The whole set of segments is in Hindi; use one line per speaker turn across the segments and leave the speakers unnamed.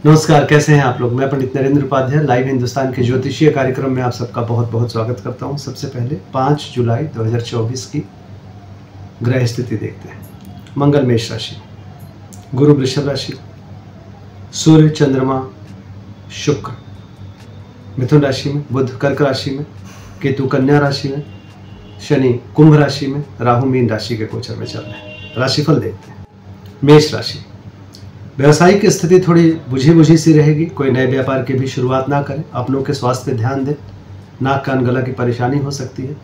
नमस्कार, कैसे हैं आप लोग। मैं पंडित नरेंद्र उपाध्याय लाइव हिंदुस्तान के ज्योतिषीय कार्यक्रम में आप सबका बहुत बहुत स्वागत करता हूं। सबसे पहले 5 जुलाई 2024 की ग्रह स्थिति देखते हैं। मंगल मेष राशि, गुरु वृषभ राशि, सूर्य चंद्रमा शुक्र मिथुन राशि में, बुध कर्क राशि में, केतु कन्या राशि में, शनि कुंभ राशि में, राहु मीन राशि के गोचर में चल रहे हैं। राशिफल देखते हैं। मेष राशि, व्यवसायिक स्थिति थोड़ी बुझी बुझी सी रहेगी। कोई नए व्यापार की भी शुरुआत ना करें। अपनों के स्वास्थ्य पे ध्यान दें। नाक कान गला की परेशानी हो सकती है।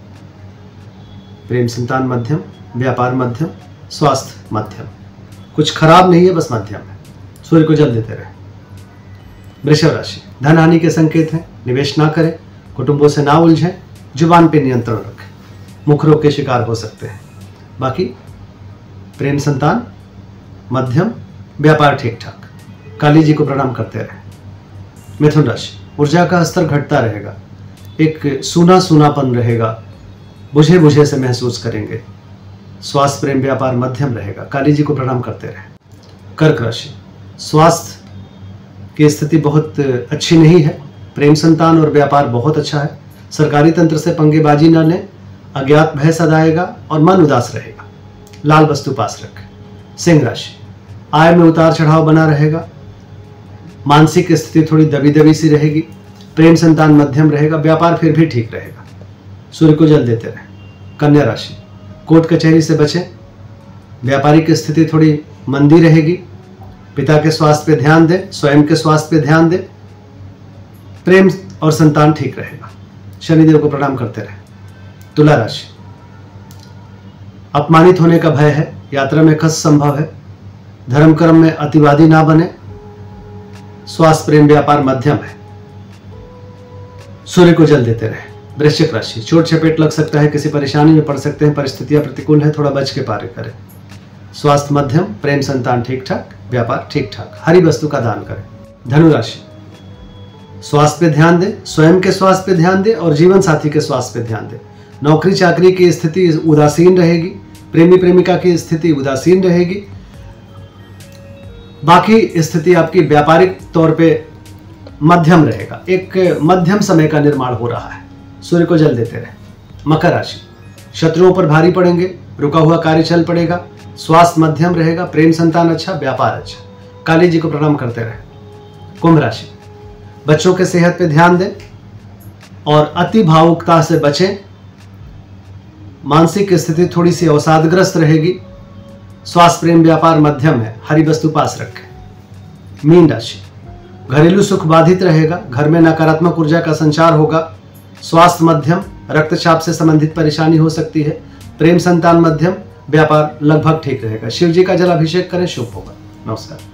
प्रेम संतान मध्यम, व्यापार मध्यम, स्वास्थ्य मध्यम। कुछ खराब नहीं है, बस मध्यम है। सूर्य को जल देते रहे। वृषभ राशि, धन हानि के संकेत हैं। निवेश ना करें। कुटुंबों से ना उलझें। जुबान पे नियंत्रण रखें। मुख रोग के शिकार हो सकते हैं। बाकी प्रेम संतान मध्यम, व्यापार ठीक ठाक। काली जी को प्रणाम करते रहे। मिथुन राशि, ऊर्जा का स्तर घटता रहेगा। एक सूना सूनापन रहेगा। बुझे बुझे से महसूस करेंगे। स्वास्थ्य प्रेम व्यापार मध्यम रहेगा। काली जी को प्रणाम करते रहे। कर्क राशि, स्वास्थ्य की स्थिति बहुत अच्छी नहीं है। प्रेम संतान और व्यापार बहुत अच्छा है। सरकारी तंत्र से पंगेबाजी न लें। अज्ञात भय सदाएगा और मन उदास रहेगा। लाल वस्तु पास रखें। सिंह राशि, आय में उतार चढ़ाव बना रहेगा। मानसिक स्थिति थोड़ी दबी दबी सी रहेगी। प्रेम संतान मध्यम रहेगा। व्यापार फिर भी ठीक रहेगा। सूर्य को जल देते रहे। कन्या राशि, कोर्ट कचहरी से बचें। व्यापारिक स्थिति थोड़ी मंदी रहेगी। पिता के स्वास्थ्य पे ध्यान दें। स्वयं के स्वास्थ्य पे ध्यान दें। प्रेम और संतान ठीक रहेगा। शनिदेव को प्रणाम करते रहे। तुला राशि, अपमानित होने का भय है। यात्रा में कष्ट संभव है। धर्म कर्म में अतिवादी ना बने। स्वास्थ्य प्रेम व्यापार मध्यम है। सूर्य को जल देते रहे। वृश्चिक राशि, चोट चपेट लग सकता है। किसी परेशानी में पड़ सकते हैं। परिस्थितियां प्रतिकूल है। थोड़ा बच के कार्य करें। स्वास्थ्य मध्यम, प्रेम संतान ठीक ठाक, व्यापार ठीक ठाक। हरी वस्तु का दान करें। धनु राशि, स्वास्थ्य पे ध्यान दें। स्वयं के स्वास्थ्य पे ध्यान दें और जीवन साथी के स्वास्थ्य पे ध्यान दें। नौकरी चाकरी की स्थिति उदासीन रहेगी। प्रेमी प्रेमिका की स्थिति उदासीन रहेगी। बाकी स्थिति आपकी व्यापारिक तौर पे मध्यम रहेगा। एक मध्यम समय का निर्माण हो रहा है। सूर्य को जल देते रहे। मकर राशि, शत्रुओं पर भारी पड़ेंगे। रुका हुआ कार्य चल पड़ेगा। स्वास्थ्य मध्यम रहेगा। प्रेम संतान अच्छा, व्यापार अच्छा। काली जी को प्रणाम करते रहे। कुंभ राशि, बच्चों के सेहत पे ध्यान दें और अति भावुकता से बचें। मानसिक स्थिति थोड़ी सी अवसादग्रस्त रहेगी। स्वास्थ्य प्रेम व्यापार मध्यम है। हरी वस्तु पास रखें। मीन राशि, घरेलू सुख बाधित रहेगा। घर में नकारात्मक ऊर्जा का संचार होगा। स्वास्थ्य मध्यम, रक्तचाप से संबंधित परेशानी हो सकती है। प्रेम संतान मध्यम, व्यापार लगभग ठीक रहेगा। शिव जी का जलाभिषेक करें, शुभ होगा। नमस्कार।